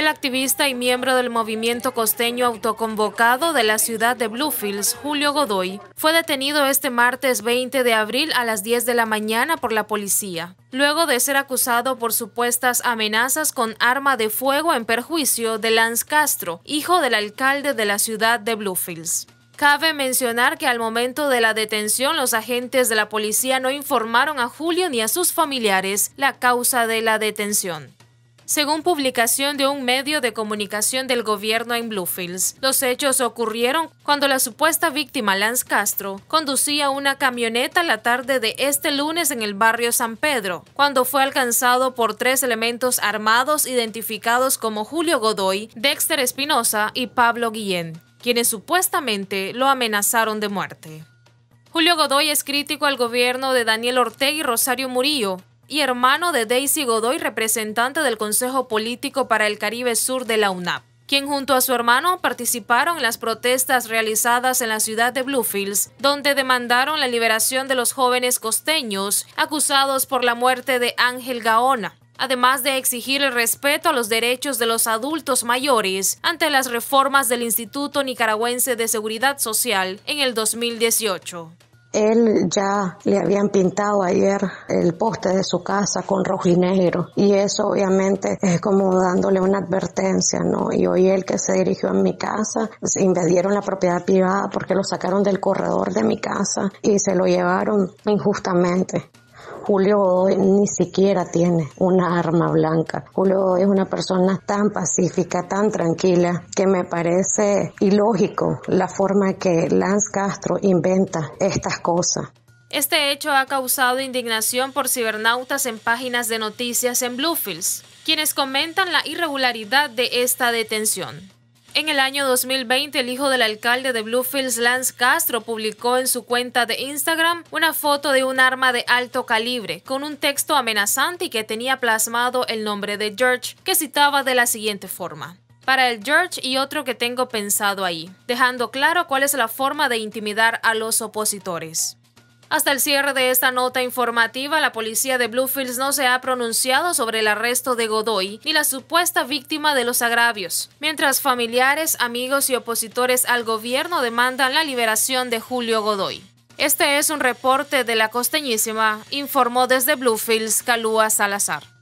activista y miembro del movimiento costeño autoconvocado de la ciudad de Bluefields, Julio Godoy, fue detenido este martes 20 de abril a las 10 de la mañana por la policía, luego de ser acusado por supuestas amenazas con arma de fuego en perjuicio de Lance Castro, hijo del alcalde de la ciudad de Bluefields. Cabe mencionar que al momento de la detención, los agentes de la policía no informaron a Julio ni a sus familiares la causa de la detención. Según publicación de un medio de comunicación del gobierno en Bluefields, los hechos ocurrieron cuando la supuesta víctima, Lance Castro, conducía una camioneta la tarde de este lunes en el barrio San Pedro, cuando fue alcanzado por 3 elementos armados identificados como Julio Godoy, Dexter Espinosa y Pablo Guillén, quienes supuestamente lo amenazaron de muerte. Julio Godoy es crítico al gobierno de Daniel Ortega y Rosario Murillo, y hermano de Daisy Godoy, representante del Consejo Político para el Caribe Sur de la UNAP, quien junto a su hermano participaron en las protestas realizadas en la ciudad de Bluefields, donde demandaron la liberación de los jóvenes costeños acusados por la muerte de Ángel Gaona, además de exigir el respeto a los derechos de los adultos mayores ante las reformas del Instituto Nicaragüense de Seguridad Social en el 2018. Él ya le habían pintado ayer el poste de su casa con rojo y negro, y eso obviamente es como dándole una advertencia, ¿no? Y hoy él que se dirigió a mi casa, invadieron la propiedad privada porque lo sacaron del corredor de mi casa y se lo llevaron injustamente. Julio Godoy ni siquiera tiene una arma blanca. Julio Godoy es una persona tan pacífica, tan tranquila, que me parece ilógico la forma que Lance Castro inventa estas cosas. Este hecho ha causado indignación por cibernautas en páginas de noticias en Bluefields, quienes comentan la irregularidad de esta detención. En el año 2020, el hijo del alcalde de Bluefields, Lance Castro, publicó en su cuenta de Instagram una foto de un arma de alto calibre con un texto amenazante y que tenía plasmado el nombre de George, que citaba de la siguiente forma: "Para el George y otro que tengo pensado ahí", dejando claro cuál es la forma de intimidar a los opositores. Hasta el cierre de esta nota informativa, la policía de Bluefields no se ha pronunciado sobre el arresto de Godoy ni la supuesta víctima de los agravios, mientras familiares, amigos y opositores al gobierno demandan la liberación de Julio Godoy. Este es un reporte de La Costeñísima, informó desde Bluefields Kalua Salazar.